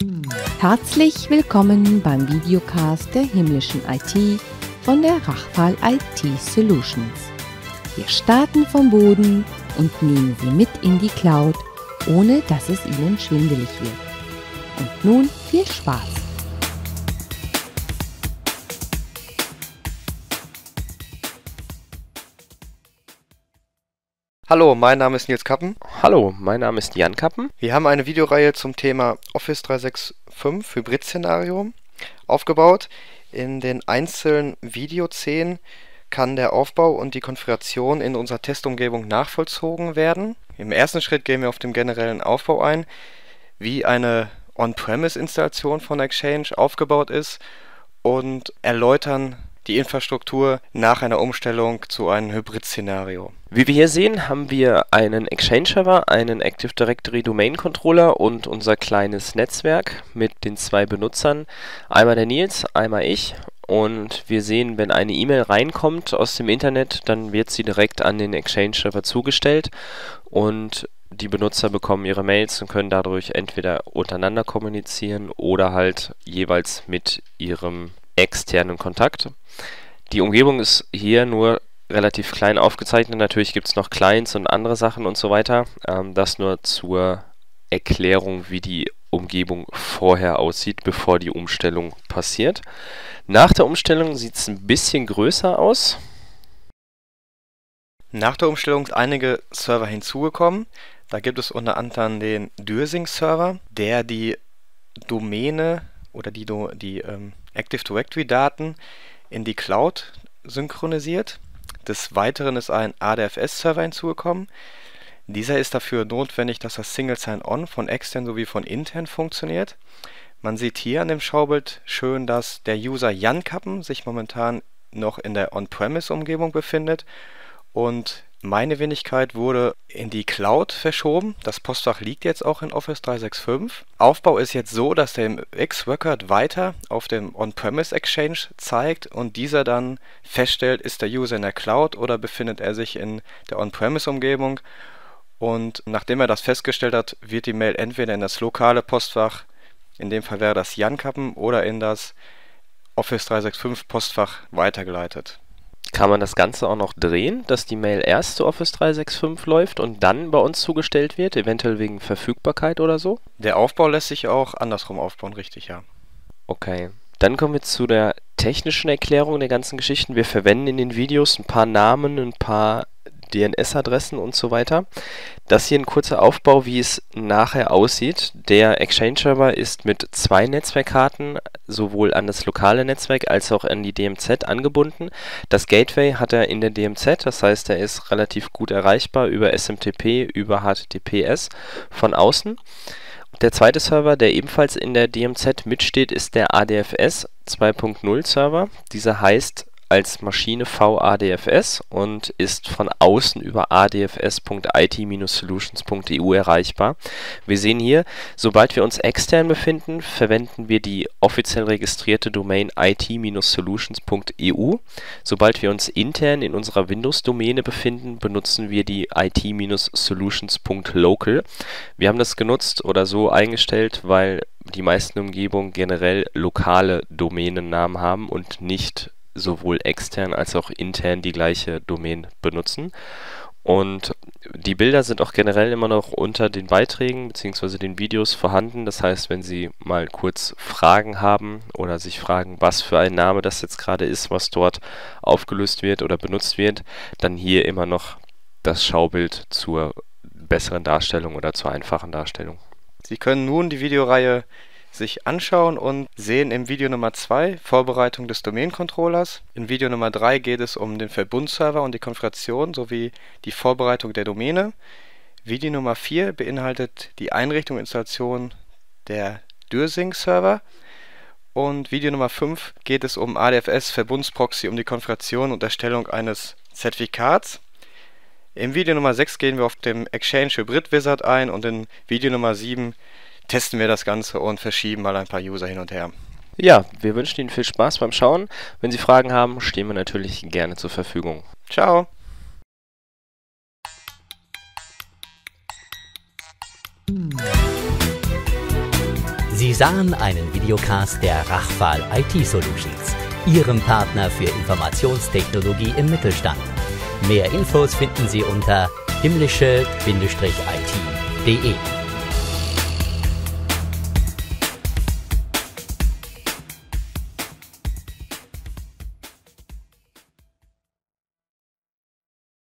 Herzlich willkommen beim Videocast der himmlischen IT von der Rachpal IT Solutions. Wir starten vom Boden und nehmen Sie mit in die Cloud, ohne dass es Ihnen schwindelig wird. Und nun viel Spaß! Hallo, mein Name ist Nils Kappen. Hallo, mein Name ist Jan Kappen. Wir haben eine Videoreihe zum Thema Office 365 Hybrid-Szenario aufgebaut. In den einzelnen Videoszenen kann der Aufbau und die Konfiguration in unserer Testumgebung nachvollzogen werden. Im ersten Schritt gehen wir auf den generellen Aufbau ein, wie eine On-Premise-Installation von Exchange aufgebaut ist und erläutern die Infrastruktur nach einer Umstellung zu einem Hybrid-Szenario. Wie wir hier sehen, haben wir einen Exchange-Server, einen Active Directory Domain Controller und unser kleines Netzwerk mit den zwei Benutzern. Einmal der Nils, einmal ich. Und wir sehen, wenn eine E-Mail reinkommt aus dem Internet, dann wird sie direkt an den Exchange-Server zugestellt und die Benutzer bekommen ihre Mails und können dadurch entweder untereinander kommunizieren oder halt jeweils mit ihrem externen Kontakt. Die Umgebung ist hier nur relativ klein aufgezeichnet. Natürlich gibt es noch Clients und andere Sachen und so weiter. Das nur zur Erklärung, wie die Umgebung vorher aussieht, bevor die Umstellung passiert. Nach der Umstellung sieht es ein bisschen größer aus. Nach der Umstellung sind einige Server hinzugekommen. Da gibt es unter anderem den Dürsing-Server, der die Domäne oder die Active Directory Daten in die Cloud synchronisiert. Des Weiteren ist ein ADFS-Server hinzugekommen. Dieser ist dafür notwendig, dass das Single Sign-On von extern sowie von intern funktioniert. Man sieht hier an dem Schaubild schön, dass der User Jan Kappen sich momentan noch in der On-Premise-Umgebung befindet und meine Wenigkeit wurde in die Cloud verschoben. Das Postfach liegt jetzt auch in Office 365. Aufbau ist jetzt so, dass der X-Record weiter auf dem On-Premise Exchange zeigt und dieser dann feststellt, ist der User in der Cloud oder befindet er sich in der On-Premise-Umgebung. Und nachdem er das festgestellt hat, wird die Mail entweder in das lokale Postfach, in dem Fall wäre das Jan Kappen, oder in das Office 365 Postfach weitergeleitet. Kann man das Ganze auch noch drehen, dass die Mail erst zu Office 365 läuft und dann bei uns zugestellt wird, eventuell wegen Verfügbarkeit oder so? Der Aufbau lässt sich auch andersrum aufbauen, richtig, ja. Okay, dann kommen wir zu der technischen Erklärung der ganzen Geschichten. Wir verwenden in den Videos ein paar Namen, ein paar DNS-Adressen und so weiter. Das hier ein kurzer Aufbau, wie es nachher aussieht. Der Exchange-Server ist mit zwei Netzwerkkarten sowohl an das lokale Netzwerk als auch an die DMZ angebunden. Das Gateway hat er in der DMZ, das heißt, er ist relativ gut erreichbar über SMTP, über HTTPS von außen. Der zweite Server, der ebenfalls in der DMZ mitsteht, ist der ADFS 2.0 Server. Dieser heißt als Maschine VADFS und ist von außen über adfs.it-solutions.eu erreichbar. Wir sehen hier, sobald wir uns extern befinden, verwenden wir die offiziell registrierte Domain it-solutions.eu. Sobald wir uns intern in unserer Windows-Domäne befinden, benutzen wir die it-solutions.local. Wir haben das genutzt oder so eingestellt, weil die meisten Umgebungen generell lokale Domänennamen haben und nicht sowohl extern als auch intern die gleiche Domain benutzen. Und die Bilder sind auch generell immer noch unter den Beiträgen bzw. den Videos vorhanden. Das heißt, wenn Sie mal kurz Fragen haben oder sich fragen, was für ein Name das jetzt gerade ist, was dort aufgelöst wird oder benutzt wird, dann hier immer noch das Schaubild zur besseren Darstellung oder zur einfachen Darstellung. Sie können nun die Videoreihe sich anschauen und sehen im Video Nummer 2 Vorbereitung des Domain-Controllers. In Video Nummer 3 geht es um den Verbundserver und die Konfiguration sowie die Vorbereitung der Domäne. Video Nummer 4 beinhaltet die Einrichtung und Installation der Dürsing-Server. Und Video Nummer 5 geht es um ADFS Verbundsproxy, um die Konfiguration und Erstellung eines Zertifikats. Im Video Nummer 6 gehen wir auf dem Exchange Hybrid Wizard ein und in Video Nummer 7 testen wir das Ganze und verschieben mal ein paar User hin und her. Ja, wir wünschen Ihnen viel Spaß beim Schauen. Wenn Sie Fragen haben, stehen wir natürlich gerne zur Verfügung. Ciao! Sie sahen einen Videocast der Rachval IT Solutions, Ihrem Partner für Informationstechnologie im Mittelstand. Mehr Infos finden Sie unter himmlische-it.de.